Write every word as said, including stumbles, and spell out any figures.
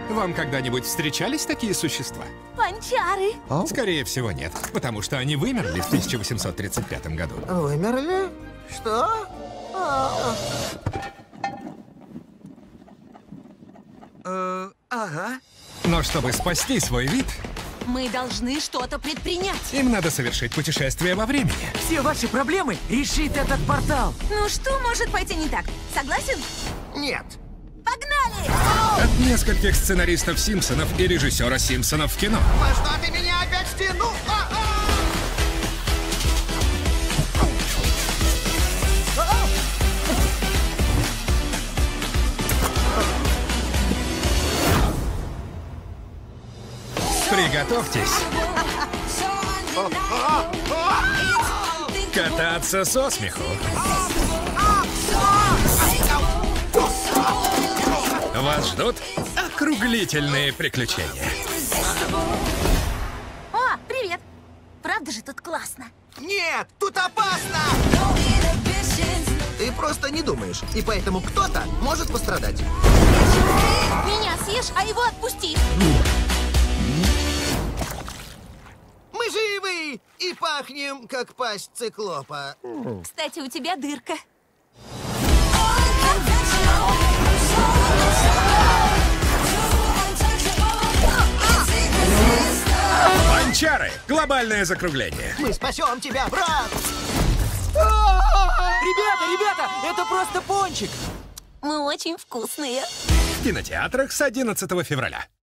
Вам когда-нибудь встречались такие существа? Панчары. Скорее всего, нет, потому что они вымерли в тысяча восемьсот тридцать пятом году. Вымерли? Что? А. Э, ага. Но чтобы спасти свой вид, Мы должны что-то предпринять. им надо совершить путешествие во времени. Все ваши проблемы решит этот портал. Ну что может пойти не так? Согласен? Нет. Погнали! От нескольких сценаристов «Симпсонов» и режиссера «Симпсонов» в кино. Во что ты меня опять втянул? А-а! Приготовьтесь кататься со смеху. Вас ждут округлительные приключения. О, привет! Правда же тут классно? Нет, тут опасно! Ты просто не думаешь, и поэтому кто-то может пострадать. Меня съешь, а его отпусти. Мы живы и пахнем, как пасть циклопа. Кстати, у тебя дырка. Панчары! Глобальное закругление. Мы спасем тебя, брат! Ребята, ребята, это просто пончик. Мы очень вкусные. В кинотеатрах с одиннадцатого февраля.